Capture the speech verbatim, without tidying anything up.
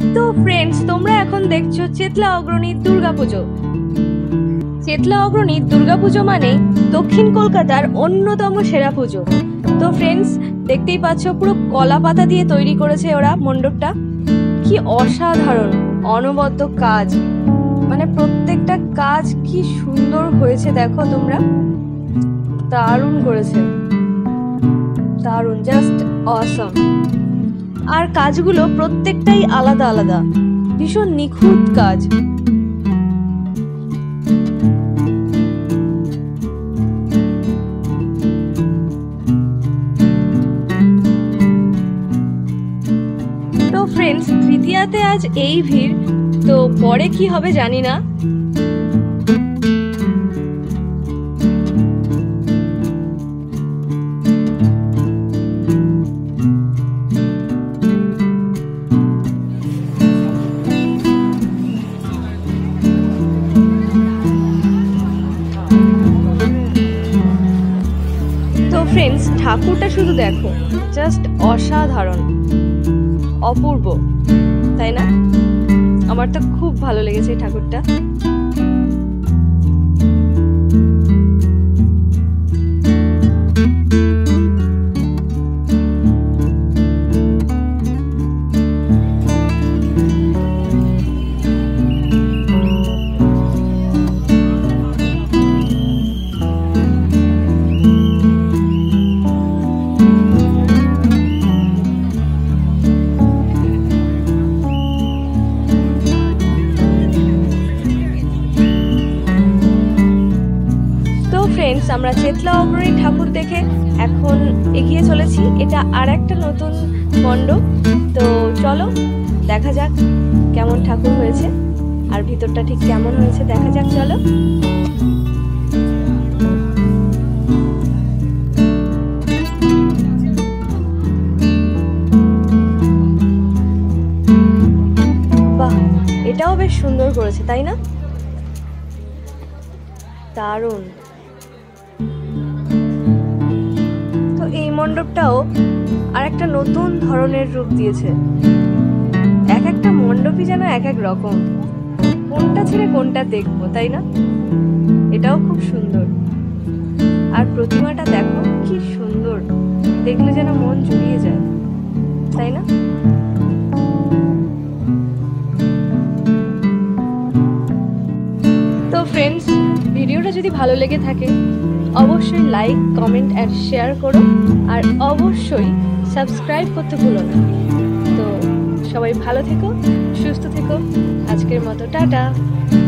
তো ফ্রেন্ডস, তোমরা এখন দেখছো চেতলা অগ্রণী দুর্গা পুজো। চেতলা অগ্রণী দুর্গা পুজো মানে দক্ষিণ কলকাতার অন্যতম সেরা পুজো। তো ফ্রেন্ডস, দেখতেই পাচ্ছ পুরো কলা পাতা দিয়ে তৈরি করেছে ওরা মণ্ডপটা। কি অসাধারণ অনবদ্য কাজ, মানে প্রত্যেকটা কাজ কি সুন্দর হয়েছে দেখো তোমরা, দারুণ করেছে, দারুণ, জাস্ট অসাম। আর কাজগুলো প্রত্যেকটাই আলাদা আলাদা, ভীষণ নিখুঁত কাজ। তো ফ্রেন্ডস, তৃতীয়াতে আজ এই ভিড়, তো পরে কি হবে জানি না। ফ্রেন্ডস, ঠাকুরটা শুধু দেখো, জাস্ট অসাধারণ, অপূর্ব, তাই না? আমার তো খুব ভালো লেগেছে এই ঠাকুরটা। ফ্রেন্ডস, আমরা চেতলা অগ্রণী ঠাকুর দেখে এখন এগিয়ে চলেছি। এটা আর একটা নতুন মণ্ডপ। তো চলো দেখা যাক কেমন ঠাকুর হয়েছে, আর ভিতরটা ঠিক কেমন হয়েছে দেখা যাক। চলো। বাহ, এটাও বেশ সুন্দর করেছে, তাই না? দারুণ। তো এই মণ্ডপটাও আর একটা নতুন ধরনের রূপ দিয়েছে। এক একটা মণ্ডপই যেন এক এক রকম, কোনটা ছেড়ে কোনটা দেখবো, তাই না? এটাও খুব সুন্দর। আর প্রতিমাটা দেখো কি সুন্দর, দেখলে যেন মন জুড়িয়ে যায়, তাই না? তো ফ্রেন্ডস, ভিডিওটা যদি ভালো লেগে থাকে অবশ্যই লাইক, কমেন্ট আর শেয়ার করো, আর অবশ্যই সাবস্ক্রাইব করতে ভুলো না। তো সবাই ভালো থেকো, সুস্থ থেকো। আজকের মতো টাটা।